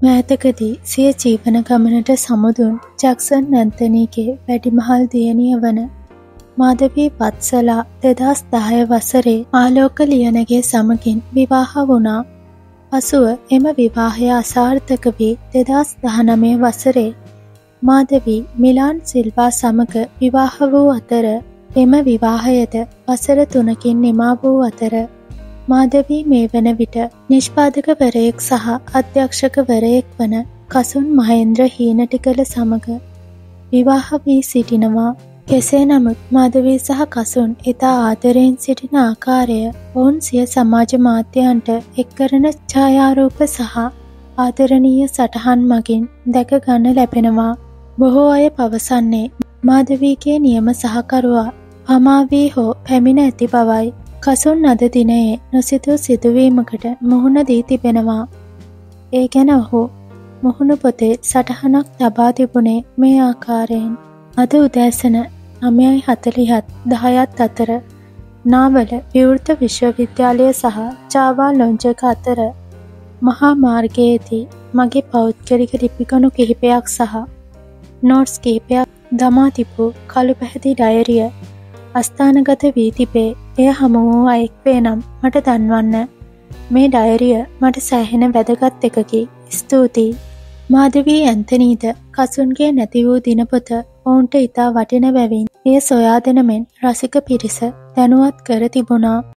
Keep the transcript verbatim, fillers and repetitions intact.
මෑතකදී සිය ජීවන ගමනට සමුදුන් ජැක්සන් ඇන්තනීගේ වැඩිමහල් දියණිය වන මාධවී වත්සලා දෙදහස් දහය වසරේ ආලෝක ලියනගේ සමගින් විවාහ වුණා. පසුව එම විවාහය අසාර්ථක වී දෙදහස් දහනවය වසරේ මාධවී මිලාන් සිල්වා සමග විවාහ වූ අතර එම විවාහයද වසර තුනකින් නිමා වූ අතර මාධවී මේ වන විට නිෂ්පාදකවරයෙක් සහ අධ්‍යක්ෂකවරයෙක් වන කසුන් මහෙන්ද්‍ර හීනටිකල සමග විවාහ වී සිටිනවා. කෙසේ නමුත් මාධවී සහ කසුන් ඉතා ආදරයෙන් සිටින ආකාරය ඔවුන් සිය සමාජ මාධ්‍යයන්ට එක් කරන ඡායාරූප සහ ආදරණීය සටහන් මගින් දැක ගන්න ලැබෙනවා. බොහෝ අය පවසන්නේ මාධවීගේ නියම සහකරුවා පමා වී හෝ පැමිණ ඇති බවයි. කසුන් අද දිනයේ නොසිතූ සිදුවීමකට මුහුණ දී තිබෙනවා. ඒ ගැන ඔහු මුහුණු පොතේ සටහනක් තබා තිබුණේ මේ ආකාරයෙන්. අද උදෑසන නවයයි හතළිහත් දහයත් අතර නාවල විවෘත විශ්වවිද්‍යාලය සහ ජාවා ලොන්ජක අතර මහා මාර්ගයේදී මගේ පෞද්ගලික ලිපිගොනු කිහිපයක් සහ නෝට්ස් කිහිපයක් දමා තිබූ කළු පැහැති ඩයරිය අස්ථානගත වී තිබේ. එය හමු වූ අයෙක් වේ නම් මට දන්වන්න. මේ ඩයරිය මට සෑහෙන වැදගත් එකකි. ස්තුතියි. මාධවී ඇන්තනීද කසුන්ගේ නැති වූ දිනපොත ඔවුන්ට ඉතා වටින බැවින් එය සොයා දෙන මෙන් රසික පිරිස දැනුවත් කර තිබුණා.